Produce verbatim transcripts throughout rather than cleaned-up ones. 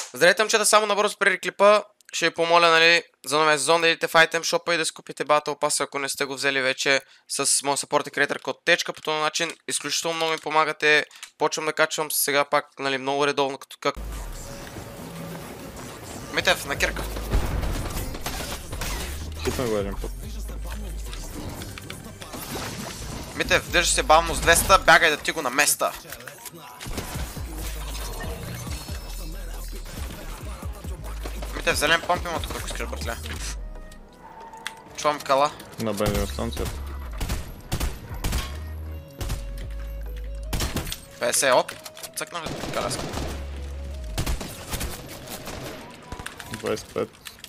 Здравейте, момчета, само набързо преди клипа ще ви помоля, нали, за новия сезон да идете в item shop и да си купите Battle Pass, ако не сте го взели вече с моят support и creator код Течка. По този начин изключително много ми помагате. Почвам да качвам сега пак, нали, много редовно, като как... Митев, на кирка. Хитна го един път. Митев, държи се бавно с двеста, бягай да ти го на места. Митев, зелен помп има тук, ако искаш, братле. Чувам кала. На бензиностанцията. петдесет оп. Цъкна ли каляска? двайсет и пет.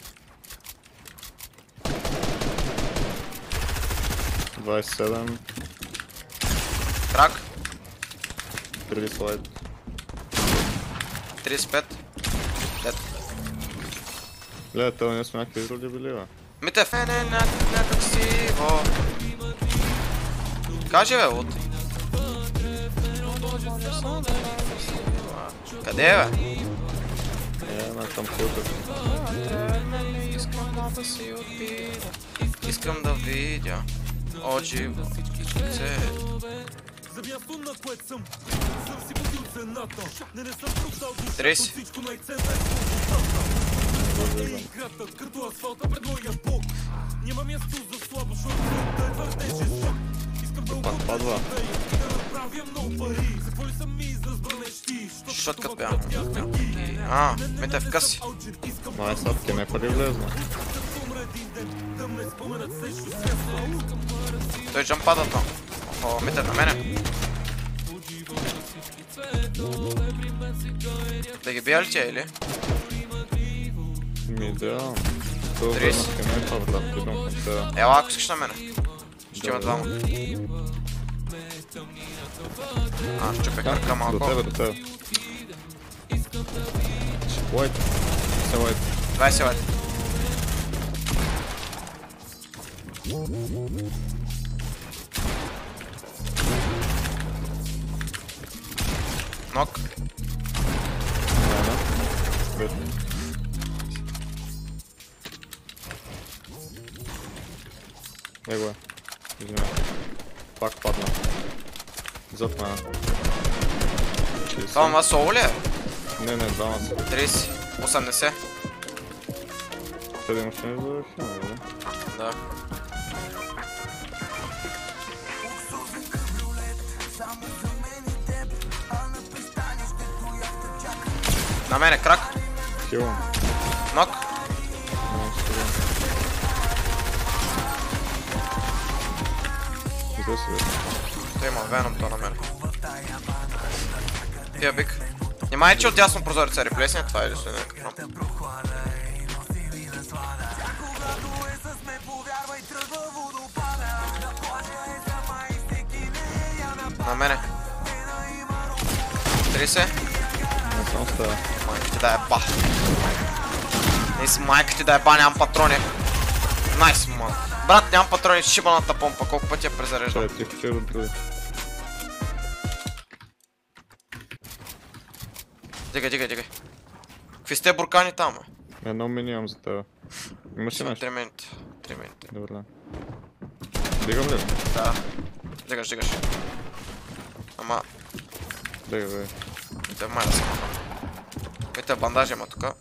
двайсет и седем. Крак. тридесет слайд. тридесет и пет. Дед. Гледа, това не сме някакви изроди били, бе. Митев. Не, не, някак си, о. Кажи, бе, от. Къде е, бе? Е, на компютър. Искам да си отида. Искам да видя. От живо. тридесет. Пак падва. Шоткът бях. А, Митев, къси. Май садки не пари влезна. Той джамп пада там. О, Митев на мене. Да ги бия ли тя или? Ми да. Това тридесет. време не е това, брат. Идвам към тея. Ела, ако искаш на мене. Ще има двама. А, щупя кръка До малко. тебе, до тебе. Лайт. Се лайт. двайсет лайт. Нок. Няма. Бед. Его е. Извинявай. Пак падна. Зад на... Това ма соло ли е? Не, не, двама са. тридесет. осемдесет. Те да имаш не за филма, или? Да. На мене крак. Хилвам. Нок. Не, сега. Где си, бе? Той има веном то на мене. Тия бик. Внимай, че от дясно прозореца реплесне, това е ли стои някакъв. На мене. тридесет. Не само става. Майка ти да е ба. Не си майка ти да е ба, нямам патрони. Найс, ман. Брат, нямам патрони, шибаната помпа, колко пъти я презареждам. Чай, тихо, че от други. Дигай, дигай, дигай. Какви сте буркани там, бе? Едно мини имам за тебе. Имаш ли нещо? три минути. три минути. Добре. Дигам ли? Да. Дигаш, дигаш. Ама, Дигай, бе. те май да се махам. Вите бандажи има тука.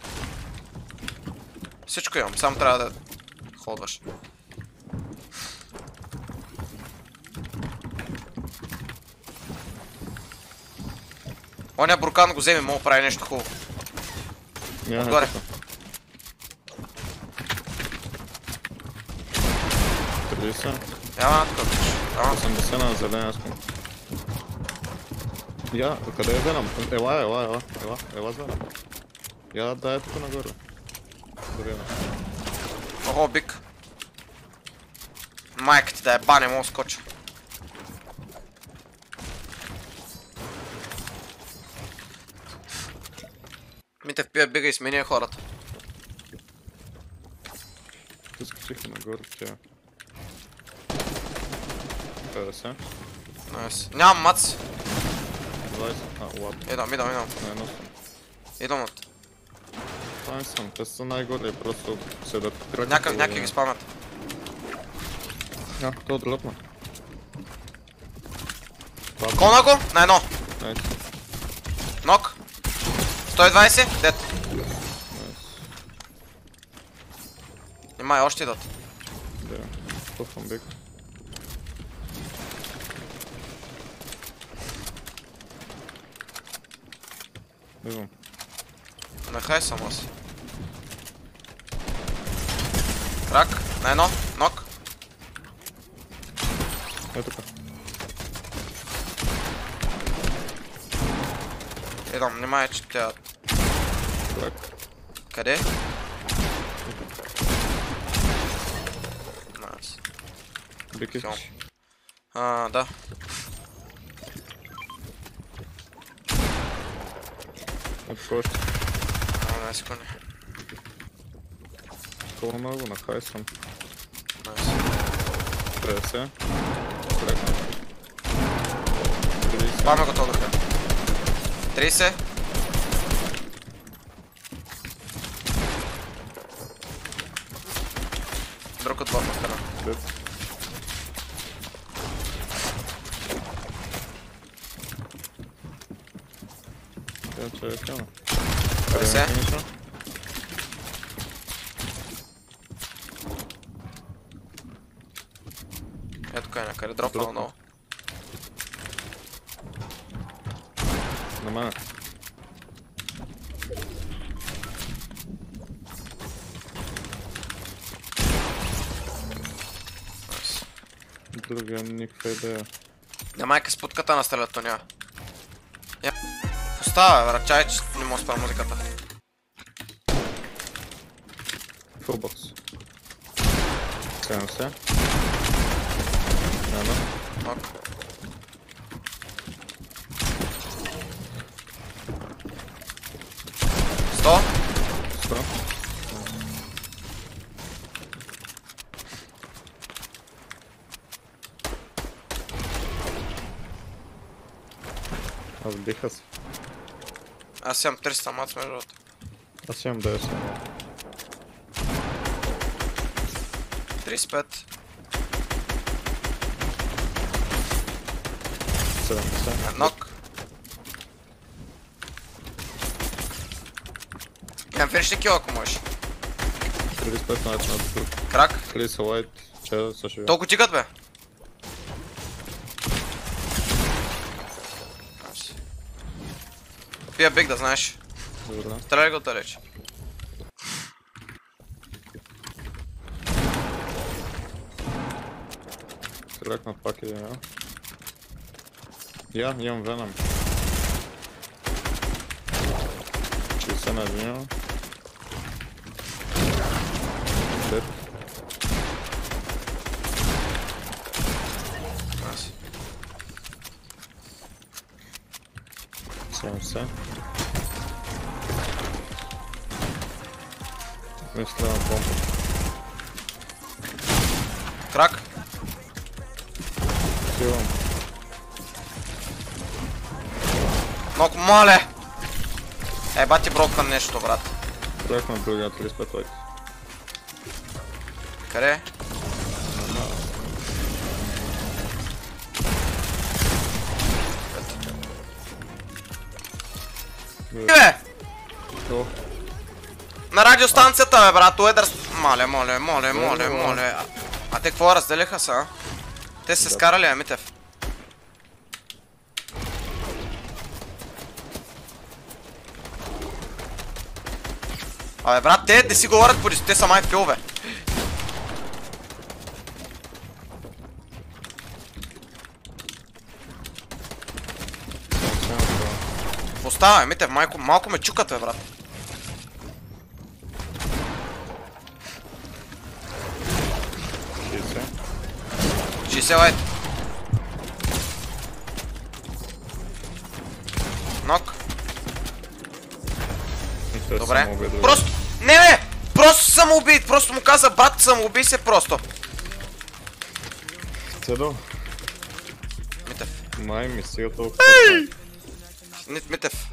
Всичко имам, само трябва да ходваш. Оня буркан го вземи, мога прави нещо хубаво. Няма Отгоре. тука. тридесет. Няма на тука. Ама, осемдесет на зелен искам. Я, къде е Веном? Ела, ела, ела, ела, ела с Веном. Я дай е тук нагоре. Добре, охо, бик. Майка ти да е ба, не мога скоча. Митев пия бига и смени хората. Ти скачиха нагоре в тя. петдесет. Найс. Нямам мац. двайсет. А, ладно. Идам, идам, идам. Не, едно съм. Идам от. Това не съм, те са най-голи, просто седат краката. Някак, някакви ги спамят. А, то дръпна. Кона го, на едно. Найс. Нок. сто и двайсет, дет. Има още идват. Да, пъфвам бик. Виждам. Нехай съм аз. Крак, на едно, нок. Е тука. Идам, внимай, че тя... Крак. Къде? Найс. Бик искаш. А, да. Е тука още. А, не секунди. Колко много, на хай съм. Найс. петдесет. Крак. тридесет. Спаме го то друга. тридесет. Друг от ботна страна. Дет. Тя че е тяна. петдесет. Ето къде някъде, дропнал много. На мене. Найс. Другия никаква идея. На майка с путката настрелят, то няма. Я... Остава, бе, ръчай, че не мога да спра музиката. Фулбокс. седемдесет. Няма. Нок. сто. сто. Аз биха се. Аз имам триста мац между другото. Аз имам деветдесет. тридесет и пет. седемдесет. Нок. Имам финишни кил, ако можеш. тридесет и пет на начин от тук. Крак. тридесет лайт. Че също. Толкова тигат, бе. Пия биг, да знаеш. Добре. Стреляй го отдалеч. Стрелякнат пак един, я. Я, имам веном. шейсет на един. Дет. Найс. седемдесет. Не стреля на помпа. Крак. Силам. Много мале! Е, бати брокван нещо, брат. Тръгна другия тридесет и пет лайт. Къде? Бе! О, На радиостанцията, бе, брат, уедър... Мале, моле, моле, моле, моле. А, а те какво разделиха са, а? Те се скарали, а, Митев? Абе, брат, те не си говорят по те са май филове. Остава, Митев, майко, малко ме чукат, бе, брат. шейсет. шейсет лайт. Нок. Добре. Просто... Не, бе! Просто самоубийт! Просто му каза, брат, самоубий се просто. Седо. Митев. Май ми сега толкова. Митев.